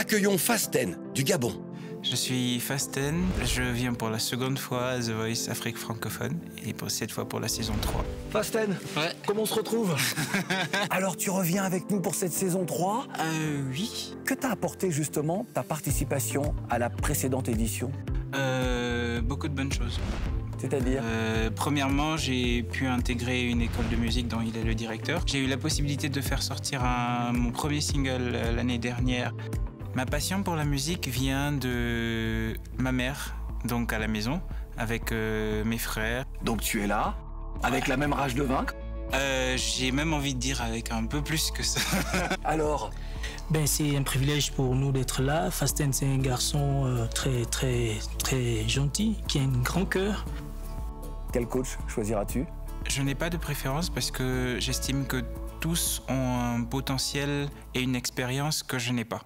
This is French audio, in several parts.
accueillons Fasten, du Gabon. Je suis Fasten, je viens pour la seconde fois à The Voice Afrique francophone et pour cette fois pour la saison 3. Fasten, Ouais. comment on se retrouve? Alors tu reviens avec nous pour cette saison 3? Oui. Que t'a apporté justement ta participation à la précédente édition? Beaucoup de bonnes choses. C'est-à-dire? Premièrement, j'ai pu intégrer une école de musique dont il est le directeur. J'ai eu la possibilité de faire sortir mon premier single l'année dernière. Ma passion pour la musique vient de ma mère, donc à la maison, avec mes frères. Donc tu es là, avec la même rage de vaincre? J'ai même envie de dire avec un peu plus que ça. Alors? Ben, c'est un privilège pour nous d'être là. Fasten, c'est un garçon très gentil, qui a un grand cœur. Quel coach choisiras-tu? Je n'ai pas de préférence parce que j'estime que tous ont un potentiel et une expérience que je n'ai pas.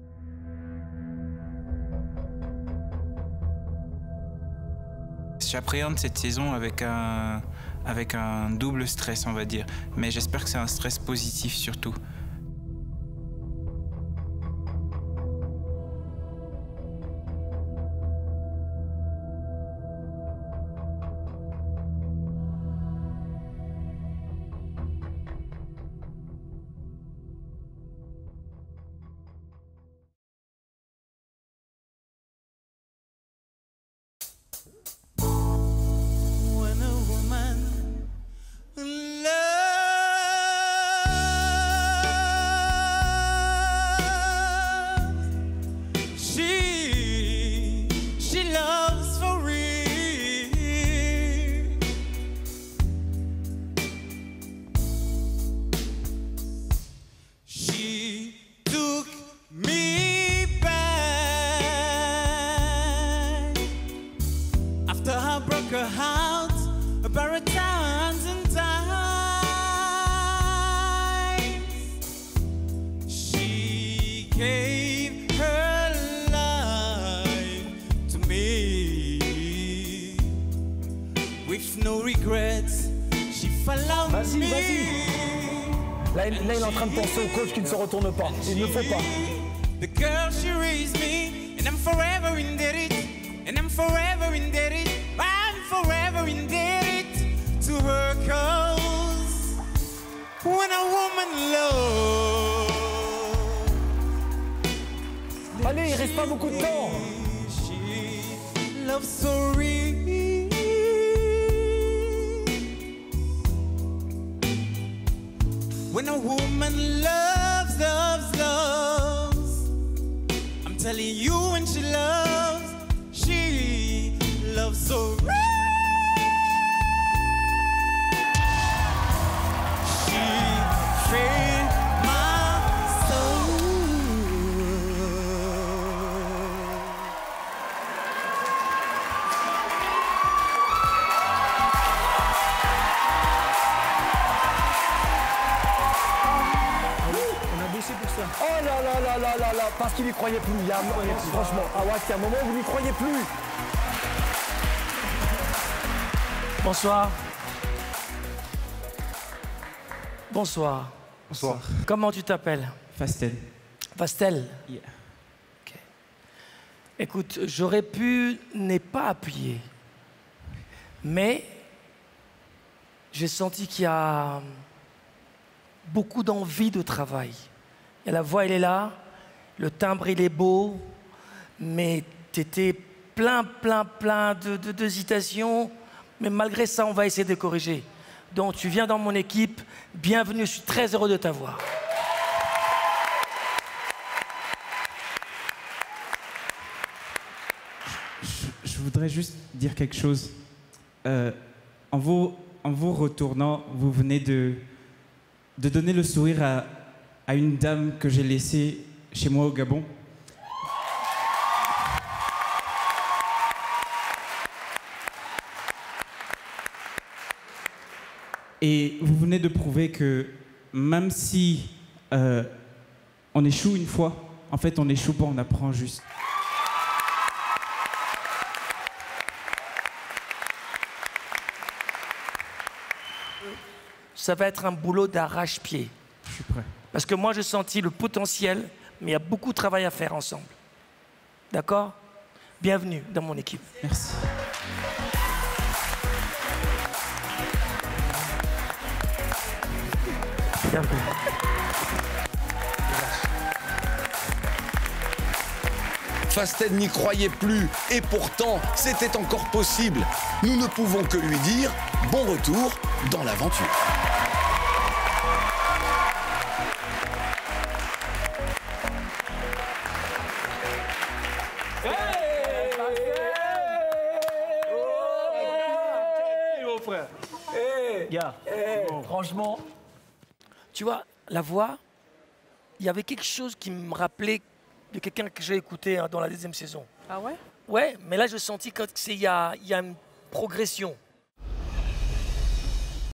J'appréhende cette saison avec un double stress, on va dire. Mais j'espère que c'est un stress positif surtout. Her heart about times and times. She gave her life to me with no regrets. She followed Vas-y, me. vas-y. Là, il est en train de penser au coach qui ne se retourne pas. Il ne faut pas. The girl she raised me, and I'm forever indebted, and I'm forever indebted. Forever indebted to her cause. When a woman loves, allez, il reste pas beaucoup de temps. She loves so real. When a woman loves, loves, loves, I'm telling you, when she loves so real. Oh là là là là là là, parce qu'il n'y croyait plus. Il y a un moment, franchement, ah ouais, il y a un moment où vous n'y croyez plus. Bonsoir. Bonsoir. Bonsoir. Comment tu t'appelles? Fasten. Pastel? Yeah. Okay. Écoute, j'aurais pu ne pas appuyer, mais j'ai senti qu'il y a beaucoup d'envie de travail. Et la voix, elle est là, le timbre, il est beau, mais t'étais plein d'hésitation. Mais malgré ça, on va essayer de corriger. Donc, tu viens dans mon équipe. Bienvenue, je suis très heureux de t'avoir. Je voudrais juste dire quelque chose. En vous retournant, vous venez de donner le sourire à une dame que j'ai laissée chez moi au Gabon. Et vous venez de prouver que même si on échoue une fois, en fait on n'échoue pas, on apprend juste. Ça va être un boulot d'arrache-pied. Je suis prêt. Parce que moi, j'ai senti le potentiel mais il y a beaucoup de travail à faire ensemble. D'accord? Bienvenue dans mon équipe. Merci. Bienvenue. Fasten n'y croyait plus et pourtant, c'était encore possible. Nous ne pouvons que lui dire bon retour dans l'aventure. Franchement, Tu vois, la voix, il y avait quelque chose qui me rappelait de quelqu'un que j'ai écouté dans la deuxième saison. Ah ouais? Ouais, mais là, je sentis qu'il y a une progression.